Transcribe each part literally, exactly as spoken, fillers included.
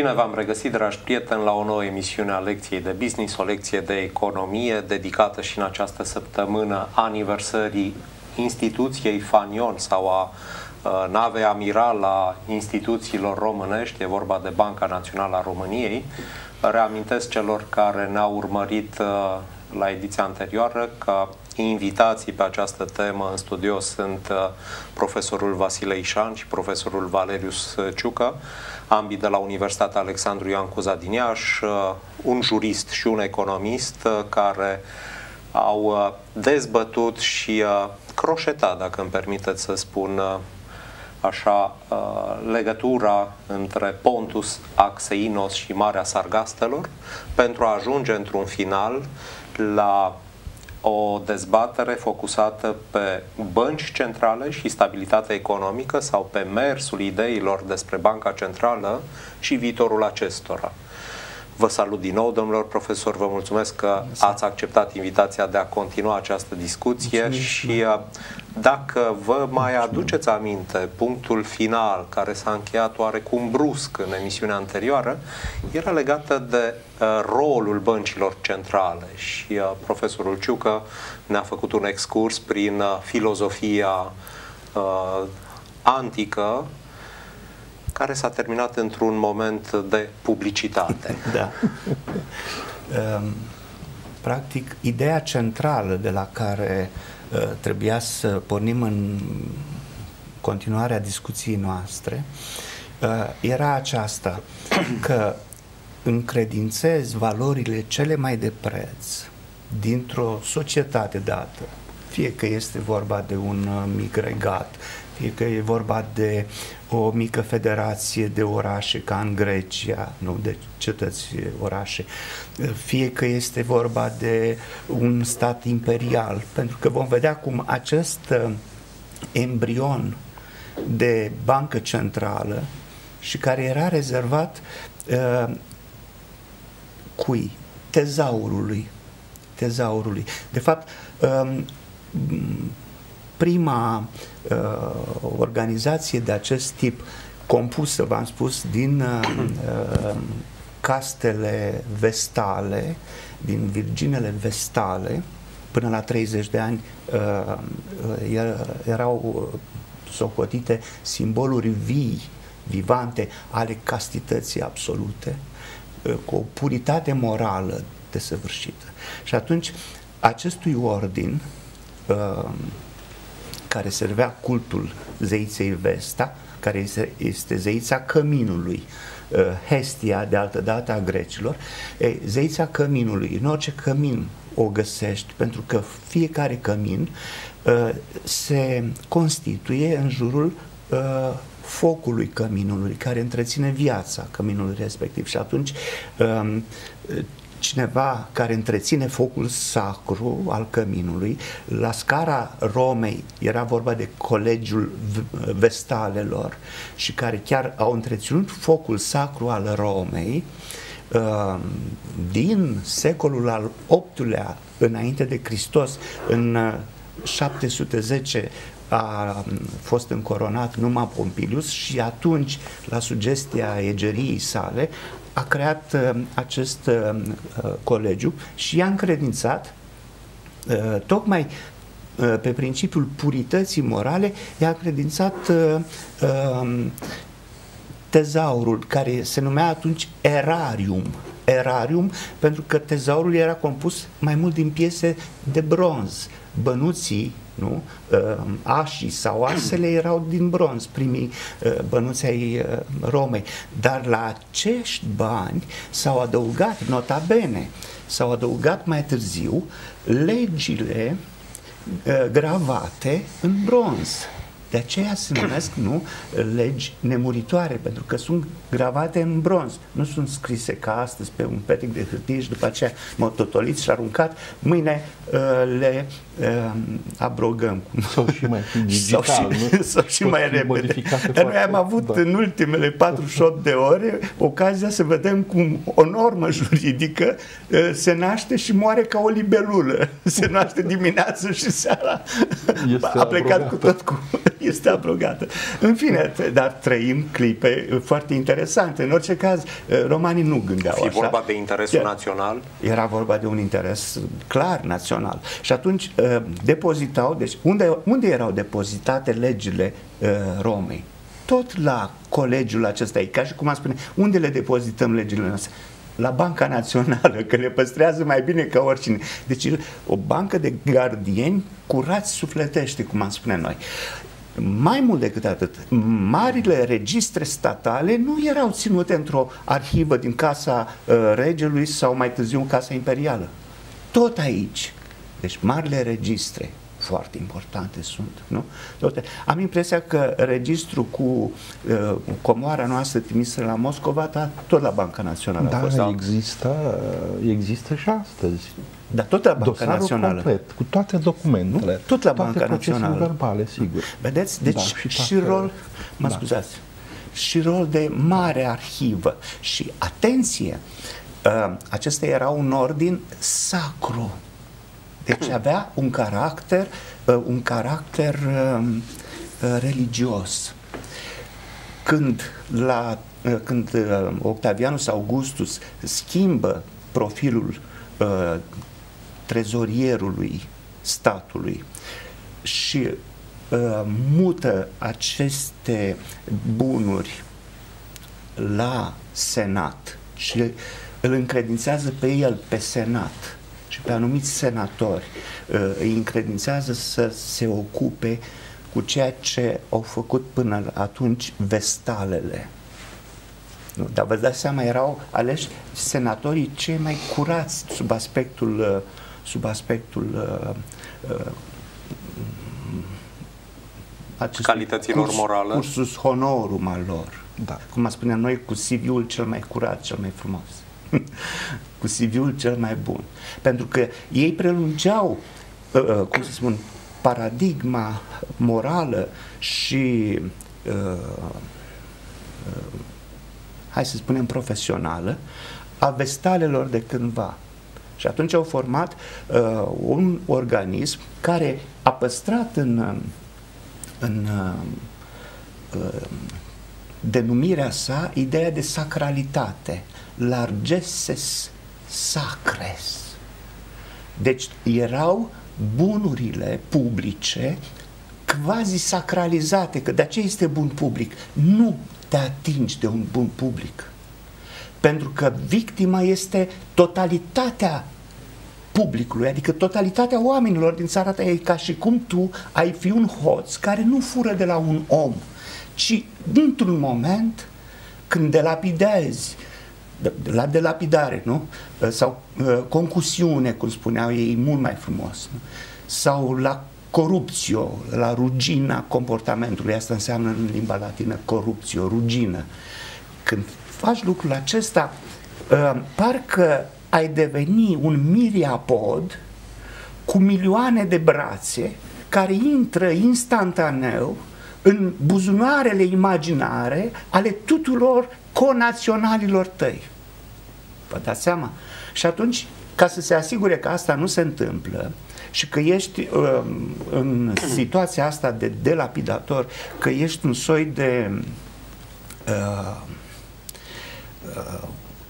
Bine v-am regăsit, dragi prieteni, la o nouă emisiune a lecției de business, o lecție de economie dedicată și în această săptămână aniversării instituției Fanion sau a uh, navei amiral a instituțiilor românești, e vorba de Banca Națională a României. Reamintesc celor care ne-au urmărit uh, la ediția anterioară că invitații pe această temă în studio sunt uh, profesorul Vasile Ișan și profesorul Valerius Ciucă, ambii de la Universitatea Alexandru Ioan Cuza din Iași, uh, un jurist și un economist uh, care au uh, dezbătut și uh, croșetat, dacă îmi permiteți să spun uh, așa, uh, legătura între Pontus Axeinos și Marea Sargastelor pentru a ajunge într-un final la o dezbatere focusată pe bănci centrale și stabilitatea economică sau pe mersul ideilor despre Banca Centrală și viitorul acestora. Vă salut din nou, domnilor profesori, vă mulțumesc că ați acceptat invitația de a continua această discuție. Mulțumesc. Și dacă vă mai aduceți aminte, punctul final care s-a încheiat oarecum brusc în emisiunea anterioară era legată de uh, rolul băncilor centrale și uh, profesorul Ciucă ne-a făcut un excurs prin uh, filozofia uh, antică, care s-a terminat într-un moment de publicitate. Da. Practic, ideea centrală de la care trebuia să pornim în continuarea discuției noastre era aceasta, că încredințezi valorile cele mai de preț dintr-o societate dată, fie că este vorba de un mic regat, fie că e vorba de o mică federație de orașe ca în Grecia, nu de cetăți, orașe, fie că este vorba de un stat imperial, pentru că vom vedea cum acest embrion de bancă centrală și care era rezervat uh, cui? Tezaurului. Tezaurului. De fapt, uh, prima uh, organizație de acest tip, compusă, v-am spus, din uh, castele vestale, din virginele vestale, până la treizeci de ani, uh, erau socotite simboluri vii, vivante, ale castității absolute, uh, cu o puritate morală desăvârșită. Și atunci, acestui ordin, uh, care servea cultul zeiței Vesta, care este, este zeița căminului, uh, Hestia, de altă dată a grecilor. E, zeița căminului, în orice cămin o găsești, pentru că fiecare cămin uh, se constituie în jurul uh, focului căminului, care întreține viața căminului respectiv. Și atunci uh, cineva care întreține focul sacru al căminului, la scara Romei era vorba de colegiul vestalelor și care chiar au întreținut focul sacru al Romei din secolul al optulea înainte de Hristos. În șapte sute zece a fost încoronat Numa Pompilius și atunci, la sugestia egeriei sale, a creat uh, acest uh, colegiu și i-a încredințat uh, tocmai uh, pe principiul purității morale, i-a încredințat uh, uh, tezaurul, care se numea atunci erarium. Erarium, pentru că tezaurul era compus mai mult din piese de bronz. Bănuții, nu? Așii sau asele erau din bronz, primii bănuți ai Romei. Dar la acești bani s-au adăugat, nota bene, s-au adăugat mai târziu legile gravate în bronz. De aceea se numesc, nu, legi nemuritoare, pentru că sunt gravate în bronz. Nu sunt scrise ca astăzi pe un petic de hârtie și după aceea mototoliți și aruncat. Mâine uh, le uh, abrogăm. Sau și mai digital, sau și, nu? Sau și mai repede. Dar noi am avut da. în ultimele patruzeci și opt de ore ocazia să vedem cum o normă juridică uh, se naște și moare ca o libelulă. Se naște dimineața și seara. Este a plecat abrogată. Cu tot cu... este abrogată. În fine, dar trăim clipe foarte interesante. În orice caz, romanii nu gândeau Fi așa. vorba de interesul era, național? Era vorba de un interes clar național. Și atunci depozitau, deci unde, unde erau depozitate legile Romei? Tot la colegiul acesta, ca și cum am spune, unde le depozităm legile noastre? La Banca Națională, că le păstrează mai bine ca oricine. Deci o bancă de gardieni curați sufletește, cum am spune noi. Mai mult decât atât, marile registre statale nu erau ținute într-o arhivă din casa uh, regelui sau mai târziu în casa imperială. Tot aici. Deci marile registre foarte importante sunt, nu? Toate. Am impresia că registrul cu uh, comoara noastră trimisă la Moscova, da, tot la Banca Națională da, a fost. Există, există și astăzi. Dar tot la Banca Dosarul Națională. complet, cu toate documentele. Nu? Tot la toate Banca Națională. verbale, sigur. Vedeți? Deci da, și, și, și toate... rol, mă da. scuzați, și rol de mare arhivă. Și atenție, uh, acesta era un ordin sacru. Deci avea un caracter, uh, un caracter uh, uh, religios. Când, la, uh, când uh, Octavianus Augustus schimbă profilul uh, trezorierului statului și uh, mută aceste bunuri la senat și îl încredințează pe el, pe senat și pe anumiți senatori, uh, îi încredințează să se ocupe cu ceea ce au făcut până atunci vestalele. Nu, dar vă dați seama, erau aleși senatorii cei mai curați sub aspectul, sub aspectul uh, uh, calităților curs, morale. Cursus honorum al lor. Da. Cum spuneam noi, cu C V-ul cel mai curat, cel mai frumos. Cu C V-ul cel mai bun. Pentru că ei prelungeau, uh, cum să spun, paradigma morală și uh, uh, hai să spunem profesională, a vestalelor de cândva. Și atunci au format uh, un organism care a păstrat în, în uh, uh, denumirea sa ideea de sacralitate, largesses sacres. Deci erau bunurile publice quasi sacralizate, că de aceea este bun public. Nu te atingi de un bun public. Pentru că victima este totalitatea publicului, adică totalitatea oamenilor din țara ta. E ca și cum tu ai fi un hoț care nu fură de la un om, ci într-un moment când delapidezi, la delapidare, nu? Sau uh, concusiune, cum spuneau ei, mult mai frumos, nu? Sau la corupțio, la rugina comportamentului, asta înseamnă în limba latină corupțio, rugină. Când faci lucrul acesta, uh, parcă ai deveni un miriapod cu milioane de brațe care intră instantaneu în buzunarele imaginare ale tuturor conaționalilor tăi. Vă dați seama? Și atunci, ca să se asigure că asta nu se întâmplă și că ești uh, în situația asta de delapidator, că ești un soi de uh, uh,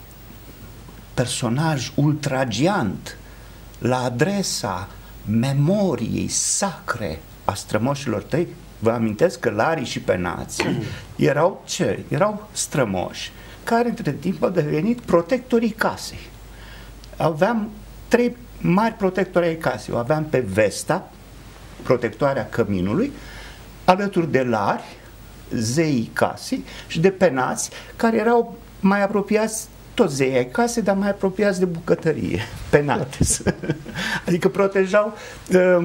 personaj ultragiant la adresa memoriei sacre a strămoșilor tăi. Vă amintesc că Larii și Penații erau ce? Erau strămoși care între timp au devenit protectorii casei. Aveam trei mari protectori ai casei. O aveam pe Vesta, protectoarea căminului, alături de Lari, zeii casei, și de Penați, care erau mai apropiați, toți zeii ai casei, dar mai apropiați de bucătărie, Penates. Adică protejau uh,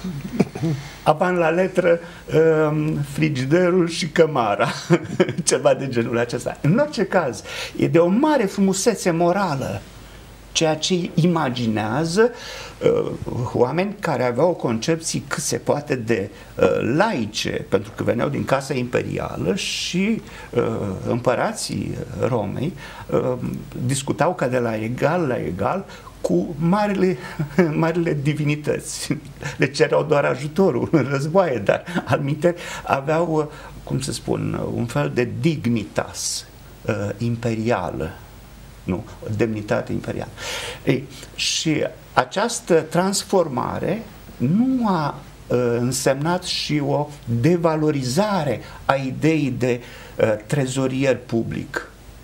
avan la letră uh, frigiderul și cămara, ceva de genul acesta. În orice caz, e de o mare frumusețe morală ceea ce imaginează uh, oameni care aveau concepții cât se poate de uh, laice, pentru că veneau din casa imperială și uh, împărații Romei uh, discutau ca de la egal la egal cu marile, marile divinități. Le cereau doar ajutorul în războaie, dar alminte aveau, cum să spun, un fel de dignitas uh, imperială, nu? O demnitate imperială. Ei, și această transformare nu a uh, însemnat și o devalorizare a ideii de uh, trezorier public,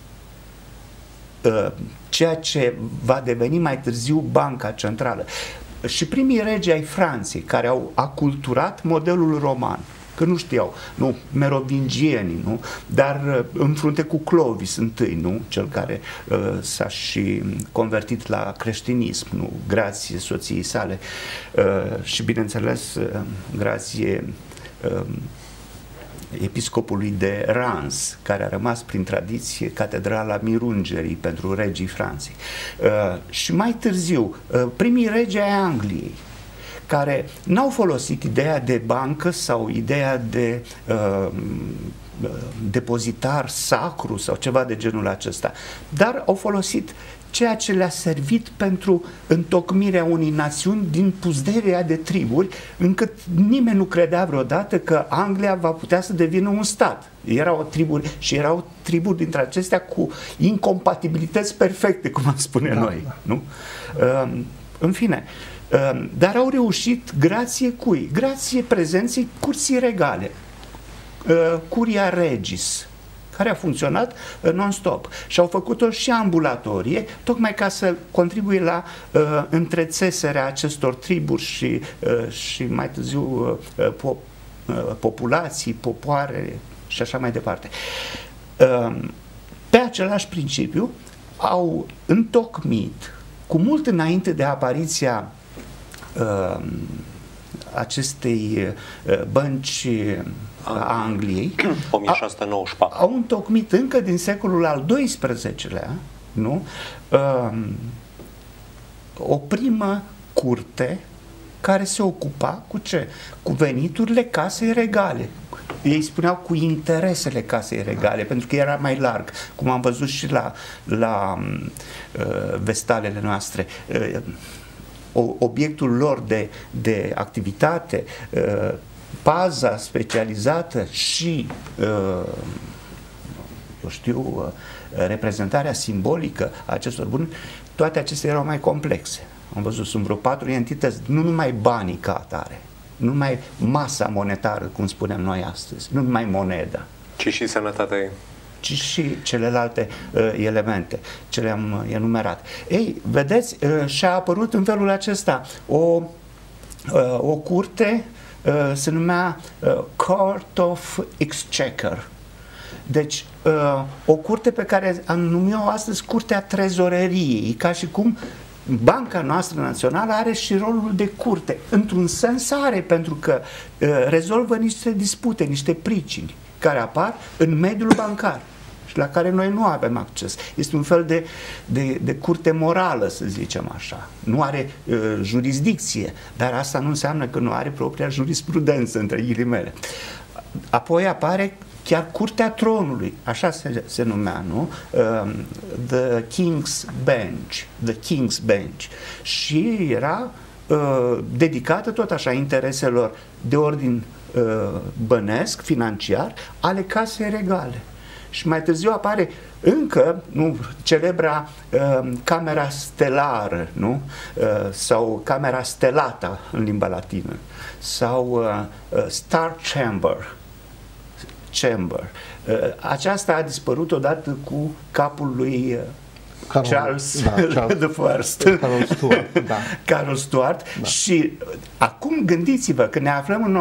ceea ce va deveni mai târziu Banca Centrală. Și primii regi ai Franței, care au aculturat modelul roman, că nu știau, nu, merovingienii, nu, dar în frunte cu Clovis întâi, nu, cel care uh, s-a și convertit la creștinism, nu, grație soției sale uh, și, bineînțeles, uh, grație uh, episcopului de Reims, care a rămas prin tradiție catedrala Mirungerii pentru regii Franței. Uh, și mai târziu, uh, primii regi ai Angliei, care n-au folosit ideea de bancă sau ideea de uh, depozitar sacru sau ceva de genul acesta, dar au folosit ceea ce le-a servit pentru întocmirea unei națiuni din puzderea de triburi, încât nimeni nu credea vreodată că Anglia va putea să devină un stat. Erau triburi și erau triburi dintre acestea cu incompatibilități perfecte, cum am spune da, noi. Da. Nu? Uh, în fine, uh, dar au reușit grație cui? Grație prezenței curții regale, uh, Curia Regis, care a funcționat uh, non-stop. Și au făcut-o și ambulatorie, tocmai ca să contribuie la uh, întrețeserea acestor triburi și, uh, și mai târziu uh, po uh, populații, popoare și așa mai departe. Uh, pe același principiu au întocmit, cu mult înainte de apariția uh, acestei uh, bănci a Angliei, o mie șase sute nouăzeci și patru. Au întocmit încă din secolul al doisprezecelea, nu? Um, o primă curte care se ocupa cu ce? Cu veniturile casei regale. Ei spuneau cu interesele casei regale, pentru că era mai larg, cum am văzut și la, la uh, vestalele noastre. Uh, obiectul lor de, de activitate, uh, paza specializată și, eu știu, reprezentarea simbolică a acestor bunuri, toate acestea erau mai complexe. Am văzut, sunt vreo patru entități, nu numai banii ca atare, nu numai masa monetară, cum spunem noi astăzi, nu numai moneda, ci și sănătatea ei, ci și celelalte uh, elemente ce le-am enumerat. Ei, vedeți, uh, și-a apărut în felul acesta o, uh, o curte, Uh, se numea uh, Court of Exchequer. Deci, uh, o curte pe care am numit-o astăzi Curtea Trezoreriei, ca și cum Banca noastră națională are și rolul de curte. Într-un sens are, pentru că uh, rezolvă niște dispute, niște pricini care apar în mediul bancar și la care noi nu avem acces. Este un fel de, de, de curte morală, să zicem așa. Nu are uh, jurisdicție, dar asta nu înseamnă că nu are propria jurisprudență, între ghilimele. Apoi apare chiar Curtea Tronului, așa se, se numea, nu? Uh, the King's Bench, the King's Bench. Și era uh, dedicată tot așa intereselor de ordin uh, bănesc, financiar, ale casei regale. Și mai târziu apare încă, nu, celebra uh, camera stelară, nu? Uh, sau camera stelata în limba latină, sau uh, uh, Star Chamber. Chamber. Uh, aceasta a dispărut odată cu capul lui uh, Carol, Charles, da, Charles the First. Carol Stuart. Da. Carol Stuart. Da. Și acum gândiți-vă că ne aflăm în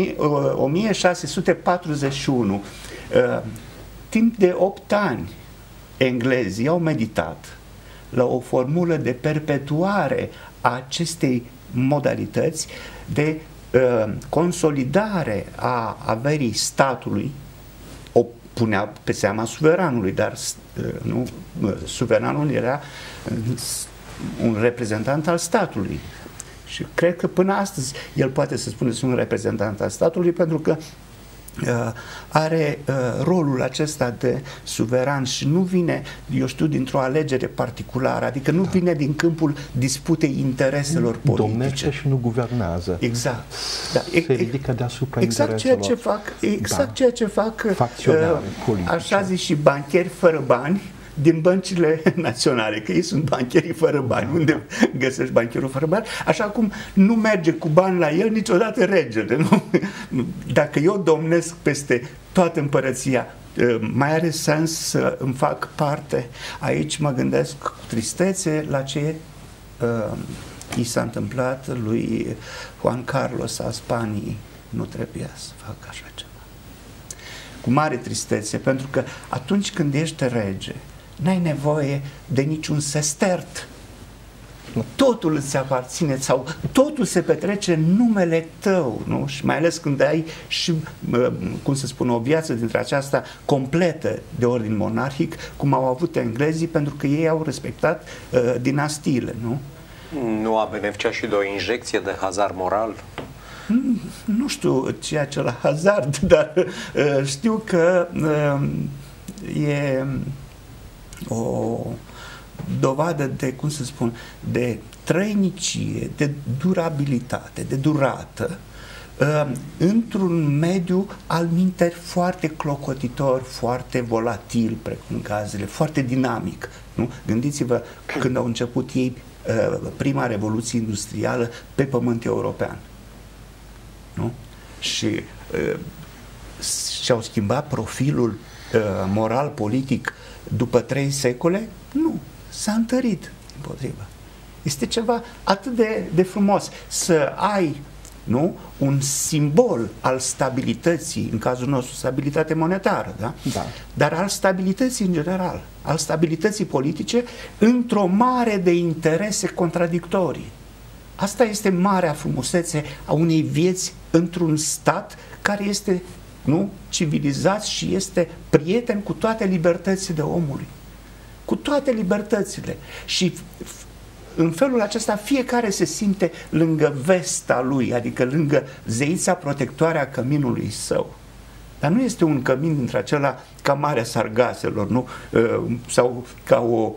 o mie șase sute patruzeci și unu. Uh, Timp de opt ani, englezii au meditat la o formulă de perpetuare a acestei modalități de uh, consolidare a averii statului. O punea pe seama suveranului, dar uh, nu, uh, suveranul era uh, un reprezentant al statului. Și cred că până astăzi el poate să spună că sunt un reprezentant al statului, pentru că are rolul acesta de suveran și nu vine, eu știu, dintr-o alegere particulară, adică nu da. vine din câmpul disputei intereselor politice. Domnește și nu guvernează. Exact. Da. Se ridică deasupra exact intereselor. Ceea ce fac, exact da. ceea ce fac facționare politice. Așa zis și bancheri fără bani din băncile naționale, că ei sunt bancherii fără bani. Unde găsești bancherul fără bani? Așa cum nu merge cu bani la el niciodată regele. Nu? Dacă eu domnesc peste toată împărăția, mai are sens să îmi fac parte? Aici mă gândesc cu tristețe la ce uh, i s-a întâmplat lui Juan Carlos al Spaniei. Nu trebuia să fac așa ceva. Cu mare tristețe, pentru că atunci când ești rege, n-ai nevoie de niciun sestert. Totul îți aparține sau totul se petrece în numele tău, nu? Și mai ales când ai și, cum să spun, o viață dintre aceasta completă de ordin monarhic, cum au avut englezii, pentru că ei au respectat uh, dinastiile, nu? Nu a beneficiat și de o injecție de hazard moral? Nu știu ceea ce la hazard, dar uh, știu că uh, e o dovadă de, cum să spun, de trăinicie, de durabilitate, de durată, uh, într-un mediu al minteri foarte clocotitor, foarte volatil, precum gazele, foarte dinamic. Nu? Gândiți-vă când au început ei uh, prima revoluție industrială pe pământ european. Nu? Și uh, și-au schimbat profilul uh, moral-politic după trei secole? Nu. S-a întărit, împotrivă. Este ceva atât de, de frumos să ai, nu, un simbol al stabilității, în cazul nostru stabilitate monetară, da? Da. Dar al stabilității în general, al stabilității politice într-o mare de interese contradictorii. Asta este marea frumusețe a unei vieți într-un stat care este, nu, civilizat și este prieten cu toate libertățile omului. Cu toate libertățile. Și în felul acesta fiecare se simte lângă vesta lui, adică lângă zeița protectoare a căminului său. Dar nu este un cămin dintre acela ca Marea Sargaselor, nu? Sau ca o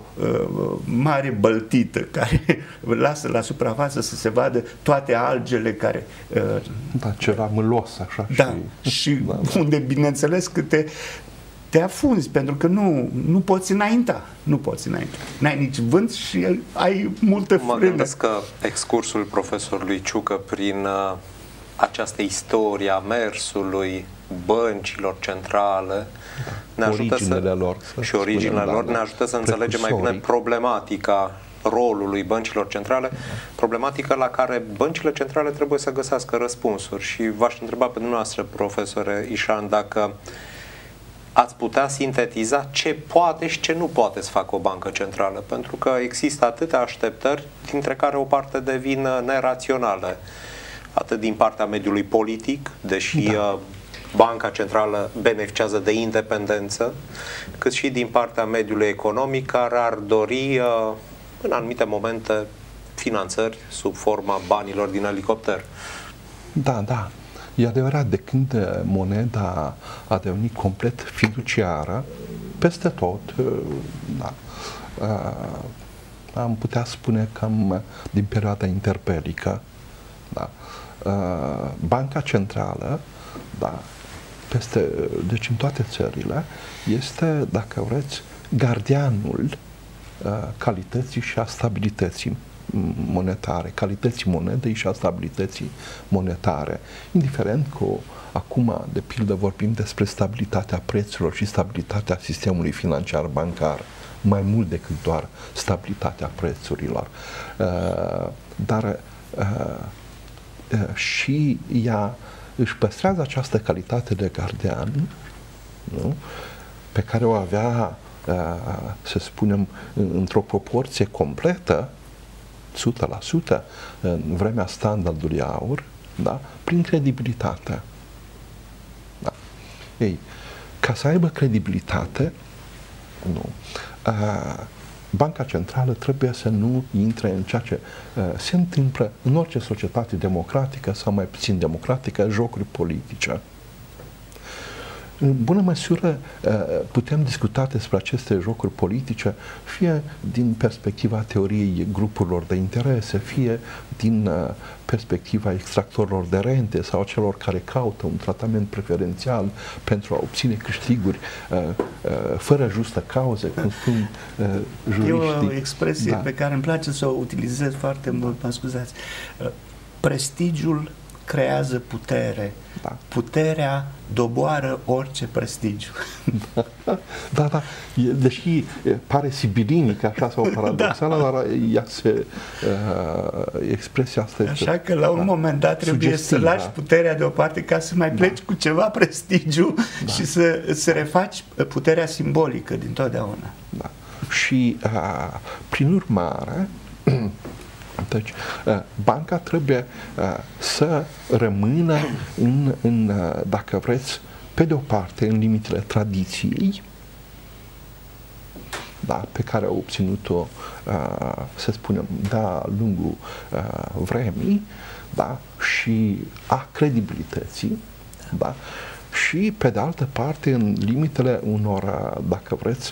mare băltită care lasă la suprafață să se vadă toate algele care... Da, ceva mâlos așa. Da, și, și da, da. unde, bineînțeles, că te, te afunzi, pentru că nu, nu poți înainta. Nu poți înainta. N-ai nici vânt și ai multă frână. Mă gândesc că excursul profesorului Ciucă prin uh, această istorie a mersului băncilor centrale ne ajută originele să, lor, să și originele lor ne ajută să înțelegem mai bine problematica rolului băncilor centrale, problematica la care băncile centrale trebuie să găsească răspunsuri. Și v-aș întreba pe dumneavoastră, profesore Ișan, dacă ați putea sintetiza ce poate și ce nu poate să facă o bancă centrală, pentru că există atâtea așteptări, dintre care o parte devin neraționale, atât din partea mediului politic, deși da. Banca Centrală beneficiază de independență, cât și din partea mediului economic, care ar dori în anumite momente finanțări sub forma banilor din elicopter. Da, da. E adevărat, de când moneda a devenit complet fiduciară, peste tot, da, am putea spune cam din perioada interbelică, da, Banca Centrală, da, peste, deci în toate țările, este, dacă vreți, gardianul calității și a stabilității monetare, calității monedei și a stabilității monetare. Indiferent că acum, de pildă, vorbim despre stabilitatea prețurilor și stabilitatea sistemului financiar bancar, mai mult decât doar stabilitatea prețurilor. Dar și ea își păstrează această calitate de gardian, nu? Pe care o avea, să spunem, într-o proporție completă, o sută la sută, în vremea standardului aur, da? Prin credibilitate. Da. Ei, ca să aibă credibilitate, nu, Banca Centrală trebuie să nu intre în ceea ce uh, se întâmplă în orice societate democratică sau mai puțin democratică, jocuri politice. în bună măsură putem discuta despre aceste jocuri politice, fie din perspectiva teoriei grupurilor de interese, fie din perspectiva extractorilor de rente sau celor care caută un tratament preferențial pentru a obține câștiguri fără justă cauză, cum spun juriștii. E o expresie da. pe care îmi place să o utilizez foarte mult, mă scuzați. Prestigiul creează putere. Da. Puterea doboară orice prestigiu. Da, da, da. Deși pare sibilinic așa sau paradoxală, da. dar ea se, uh, expresia asta este... Așa că la un da. moment dat trebuie sugestiv, să lași da. puterea deoparte ca să mai pleci da. cu ceva prestigiu da. și să, să refaci puterea simbolică din totdeauna. Da. Și uh, prin urmare deci, banca trebuie să rămână în, în, dacă vreți, pe de o parte, în limitele tradiției, da, pe care au obținut-o, să spunem, de-a lungul vremii, da, și a credibilității, da, și, pe de altă parte, în limitele unor, dacă vreți,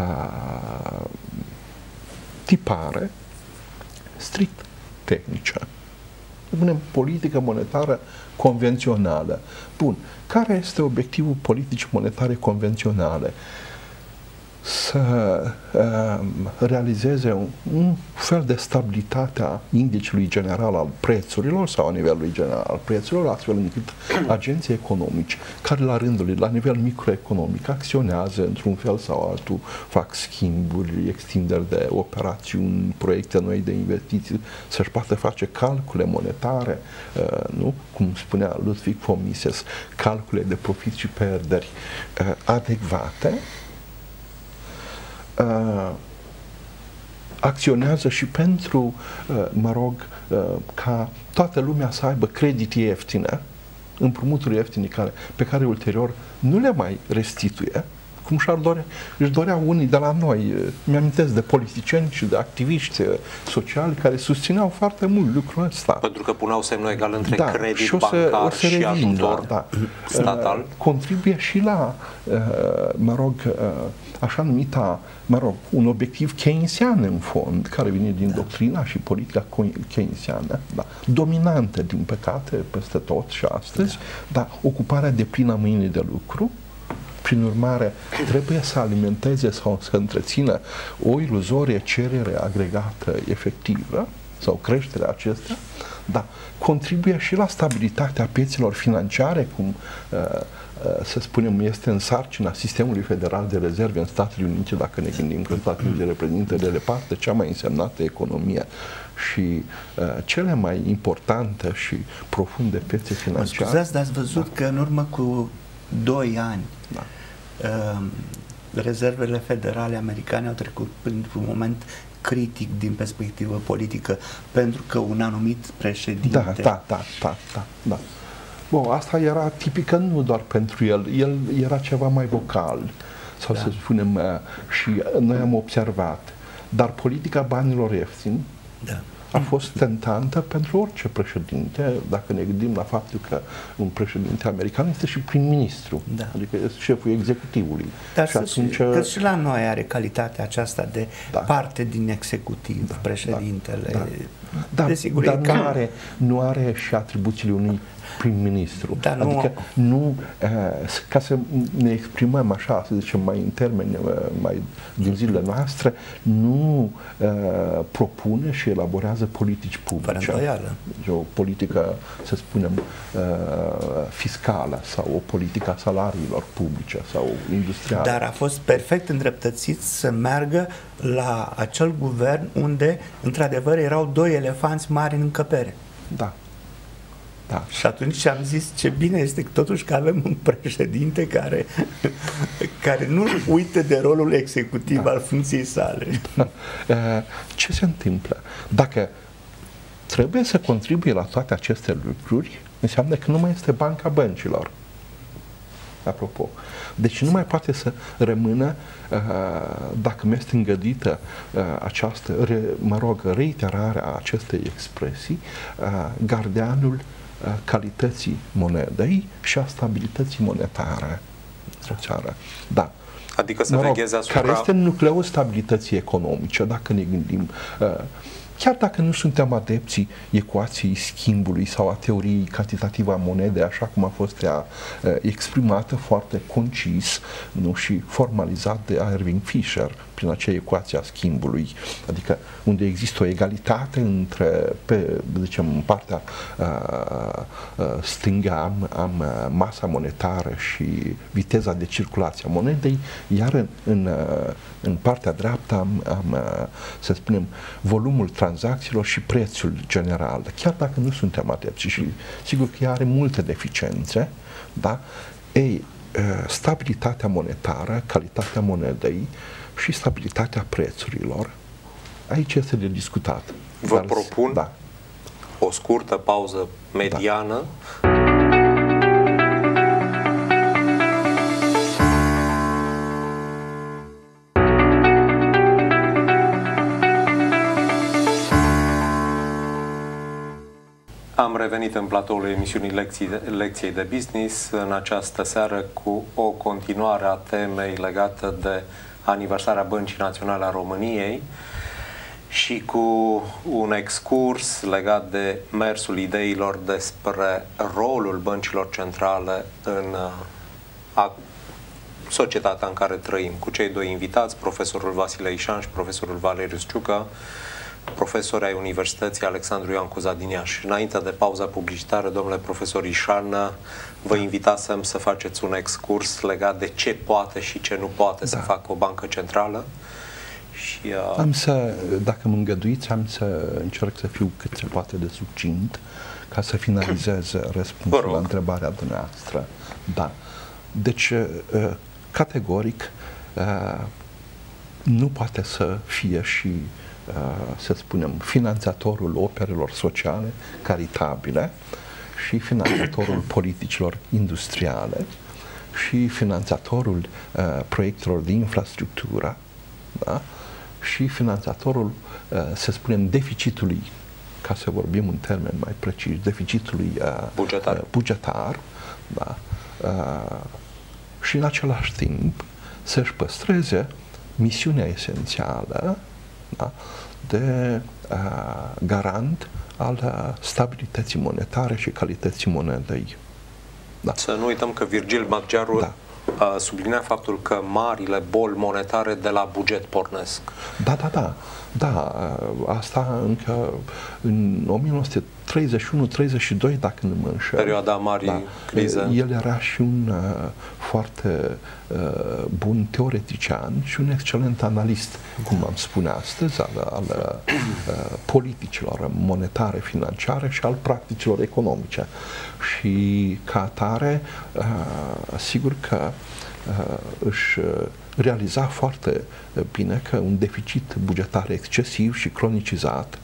tipare strict tehnice. Spunem, politică monetară convențională. Bun. Care este obiectivul politicii monetare convenționale? Să uh, realizeze un, un fel de stabilitate a indicului general al prețurilor sau a nivelului general al prețurilor, astfel încât agenții economici, care la rândul lui, la nivel microeconomic, acționează într-un fel sau altul, fac schimburi, extinderi de operațiuni, proiecte noi de investiții, să-și poată face calcule monetare, uh, nu? Cum spunea Ludwig von Mises, calcule de profit și pierderi uh, adecvate, Uh, acționează și pentru, uh, mă rog, uh, ca toată lumea să aibă credit ieftine, împrumuturi ieftine care, pe care ulterior nu le mai restituie, cum și-ar dore, își doreau unii de la noi. Mi-amintesc de politicieni și de activiști sociali care susțineau foarte mult lucrul ăsta. Pentru că puneau semnul egal între da, credit și o să, bancar o să și revin, ajutor da, statal. Uh, contribuie și la, uh, mă rog, uh, așa numita, mă rog, un obiectiv keynesian în fond, care vine din da. doctrina și politica keynesiană, da, dominantă, din păcate, peste tot și astăzi, da. dar ocuparea deplină a mâinii de lucru. Prin urmare, trebuie să alimenteze sau să întrețină o iluzorie cerere agregată efectivă sau creșterea acestea, dar contribuie și la stabilitatea piețelor financiare, cum să spunem, este în sarcina sistemului federal de rezerve în Statele Unite, dacă ne gândim că Statele Unite reprezintă de departe cea mai însemnată economie și uh, cele mai importante și profunde piețe financiare. Mă scuzați, dar ați văzut da. că în urmă cu doi ani da. uh, rezervele federale americane au trecut printr-un moment critic din perspectivă politică, pentru că un anumit președinte... Da, da, da, da, da, da. Bun, asta era tipică nu doar pentru el, el era ceva mai vocal, sau da. să spunem, și noi am observat, dar politica banilor ieftini da. a fost tentantă pentru orice președinte, dacă ne gândim la faptul că un președinte american este și prim-ministru, da. adică este șeful executivului. Dar și atunci... că și la noi are calitatea aceasta de da. parte din executiv, da. președintele. Da. Da. Desigur, dar, dar nu, are, nu are și atribuțiile unui prim-ministru. Da, adică nu, nu ca să ne exprimăm așa, să zicem, mai în termeni mai din zilele noastre, nu uh, propune și elaborează politici publice. Deci o politică, să spunem, uh, fiscală sau o politică a salariilor publice sau industriale. Dar a fost perfect îndreptățit să meargă la acel guvern unde, într-adevăr, erau doi elefanți mari în încăpere. Da. Da. Și atunci am zis ce bine este totuși că avem un președinte care, care nu uită de rolul executiv da. al funcției sale. Da. Ce se întâmplă? Dacă trebuie să contribuie la toate aceste lucruri, înseamnă că nu mai este banca băncilor. Apropo. Deci nu mai poate să rămână, dacă mi este îngădită această, mă rog, reiterarea acestei expresii, gardianul calității monedei și a stabilității monetare. noastră țară. Da. Adică să mă rog, vegheze asupra... care este nucleul stabilității economice, dacă ne gândim. Chiar dacă nu suntem adepții ecuației schimbului sau a teoriei cantitative a monedei, așa cum a fost ea exprimată foarte concis, nu, și formalizat de Irving Fisher prin acea ecuație a schimbului, adică unde există o egalitate între, pe, zicem, în partea uh, uh, stângă am, am masa monetară și viteza de circulație a monedei, iar în, în, în partea dreaptă am, am, să spunem, volumul tranzacțiilor și prețul general, chiar dacă nu suntem adepți, și sigur că ea are multe deficiențe, da? Ei, stabilitatea monetară, calitatea monedei și stabilitatea prețurilor, aici este de discutat. Vă Dar, propun da. o scurtă pauză mediană. Da. Am revenit în platoul emisiunii Lecții de, Lecției de Business în această seară cu o continuare a temei legată de aniversarea Băncii Naționale a României și cu un excurs legat de mersul ideilor despre rolul băncilor centrale în a, societatea în care trăim. Cu cei doi invitați, profesorul Vasile Ișan și profesorul Valerius Ciucă, profesori ai Universității Alexandru Ioan Cuza din Iași. Înainte de pauza publicitară, domnule profesor Ișan, vă invitasem să faceți un excurs legat de ce poate și ce nu poate da. să facă o bancă centrală. Și, uh... Am să, dacă mă îngăduiți, am să încerc să fiu cât se poate de succint ca să finalizez răspunsul la întrebarea dumneavoastră. Da. Deci, uh, categoric, uh, nu poate să fie și să spunem, finanțatorul operelor sociale caritabile și finanțatorul politicilor industriale și finanțatorul uh, proiectelor de infrastructură, da? Și finanțatorul, uh, să spunem, deficitului, ca să vorbim în termeni mai precis, deficitului uh, bugetar, uh, bugetar da? uh, și în același timp să-și păstreze misiunea esențială, da? de uh, garant al uh, stabilității monetare și calității monedei. Da. Să nu uităm că Virgil Maggiaru da. a subliniat faptul că marile boli monetare de la buget pornesc. Da, da, da. Da, asta încă în o mie nouă sute treizeci și unu treizeci și doi, dacă nu mă înșel. Perioada marii da. crize. El era și un uh, foarte uh, bun teoretician și un excelent analist, cum am spune astăzi, al, al uh, politicilor monetare, financiare și al practicilor economice. Și ca atare, uh, sigur că uh, își realiza foarte bine că un deficit bugetar excesiv și cronicizat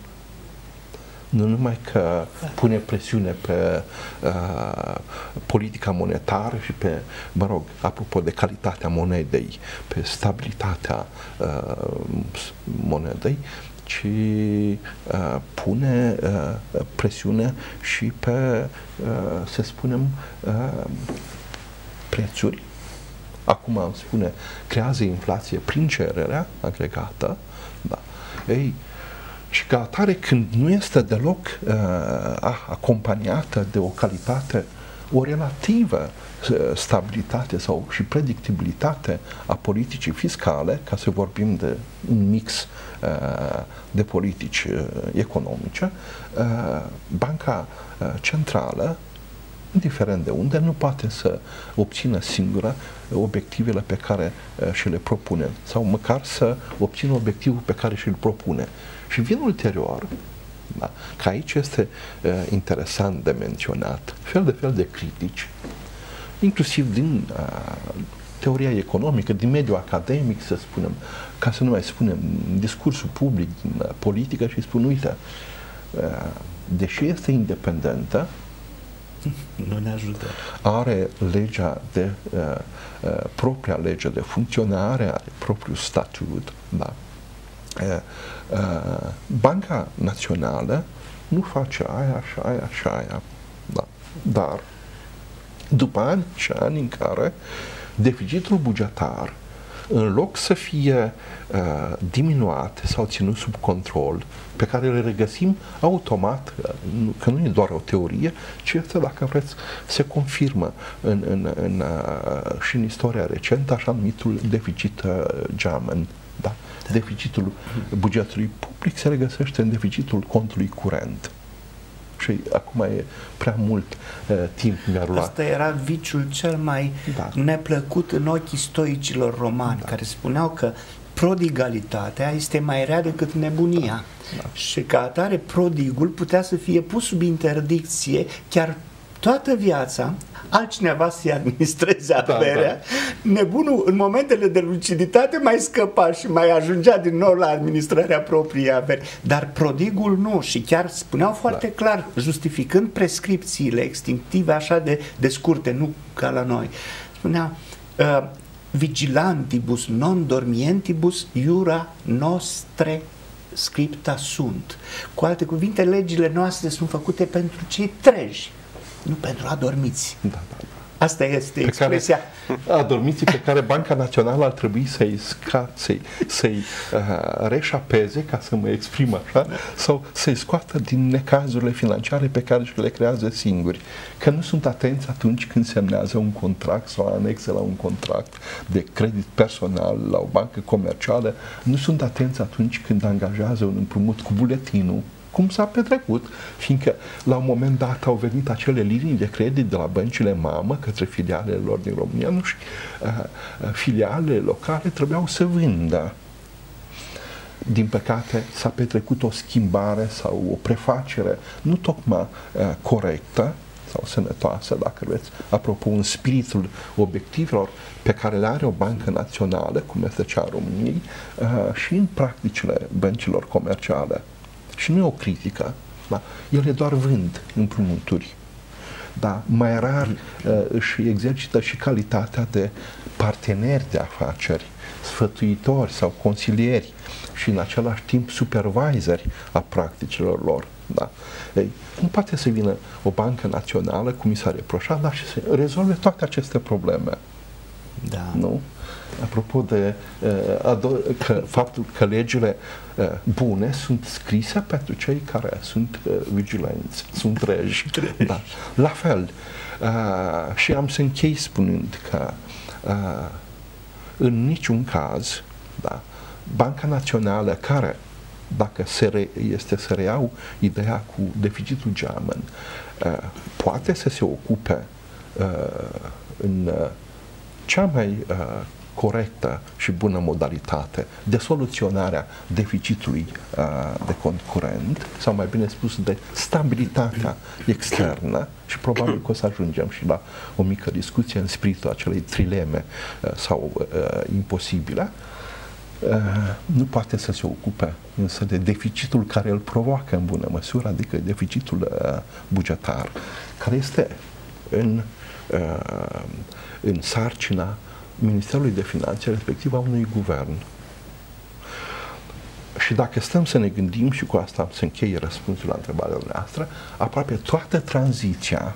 nu numai că pune presiune pe uh, politica monetară și pe, mă rog, apropo de calitatea monedei, pe stabilitatea uh, monedei, ci uh, pune uh, presiune și pe, uh, să spunem, uh, prețuri. Acum am spune, creează inflație prin cererea agregată, da. Ei, și ca atare, când nu este deloc uh, acompaniată de o calitate, o relativă uh, stabilitate sau și predictibilitate a politicii fiscale, ca să vorbim de un mix uh, de politici uh, economice, uh, Banca uh, Centrală, indiferent de unde, nu poate să obțină singură obiectivele pe care uh, și le propune, sau măcar să obțină obiectivul pe care și-l propune. Și vin ulterior, da, că aici este uh, interesant de menționat, fel de fel de critici, inclusiv din uh, teoria economică, din mediul academic, să spunem, ca să nu mai spunem discursul public, din uh, politică, și spun, uite, uh, deși este independentă, nu ne ajută. Are legea de, uh, uh, propria lege de funcționare, are propriul statut, da. Uh, uh, Banca Națională nu face aia și aia și aia, da. Dar După ani și ani în care deficitul bugetar, în loc să fie uh, diminuat sau ținut sub control, pe care le regăsim automat, că nu e doar o teorie, ci este, dacă vreți, se confirmă în, în, în, uh, și în istoria recentă, așa numitul deficit uh, German. Da? Deficitul bugetului public se regăsește în deficitul contului curent. Și acum e prea mult uh, timp mi-ar lua. Asta era viciul cel mai da. neplăcut în ochii stoicilor romani, da. care spuneau că prodigalitatea este mai rea decât nebunia. Da. Și ca atare prodigul putea să fie pus sub interdicție chiar toată viața, altcineva să-i administreze averea, da, da. nebunul în momentele de luciditate mai scăpa și mai ajungea din nou la administrarea propriei averi. Dar prodigul nu, și chiar spuneau foarte da. clar, justificând prescripțiile extinctive așa de, de scurte, nu ca la noi. Spunea, uh, vigilantibus non dormientibus iura nostre scripta sunt. Cu alte cuvinte, legile noastre sunt făcute pentru cei treji, nu pentru adormiți. Da, da, da. Asta este expresia. Care, adormiții pe care Banca Națională ar trebui să-i sca, să-i, să-i uh, reșapeze, ca să mă exprim așa, da. sau să-i scoată din necazurile financiare pe care și le creează singuri. Că nu sunt atenți atunci când semnează un contract sau anexe la un contract de credit personal la o bancă comercială, nu sunt atenți atunci când angajează un împrumut cu buletinul, cum s-a petrecut, fiindcă la un moment dat au venit acele linii de credit de la băncile mamă către filialele lor din România, nu și uh, filialele locale trebuiau să vândă. Din păcate s-a petrecut o schimbare sau o prefacere nu tocmai uh, corectă sau sănătoasă, dacă vreți, apropo, în spiritul obiectivelor pe care le are o bancă națională, cum este cea a României, uh, și în practicile băncilor comerciale. Și nu e o critică, da? Ele doar vând împrumuturi. Da? Mai rar uh, își exercită și calitatea de parteneri de afaceri, sfătuitori sau consilieri și în același timp supervisori a practicilor lor. Da? Ei, nu poate să vină o bancă națională, cum mi s-a reproșat, dar și să rezolve toate aceste probleme. Da. Nu? Apropo de uh, că, faptul că legile uh, bune sunt scrise pentru cei care sunt uh, vigilenți, sunt treji. Da. La fel. Uh, și am să închei spunând că uh, în niciun caz, da, Banca Națională, care, dacă se re, este să reiau ideea cu deficitul German, uh, poate să se ocupe uh, în uh, cea mai uh, corectă și bună modalitate de soluționarea deficitului uh, de cont curent, sau mai bine spus de stabilitatea externă, și probabil că o să ajungem și la o mică discuție în spiritul acelei trileme uh, sau uh, imposibile. Uh, nu poate să se ocupe însă de deficitul care îl provoacă în bună măsură, adică deficitul uh, bugetar, care este în, uh, în sarcina Ministerului de Finanțe, respectiv a unui guvern. Și dacă stăm să ne gândim, și cu asta am să închei răspunsul la întrebarea noastră, aproape toată tranziția,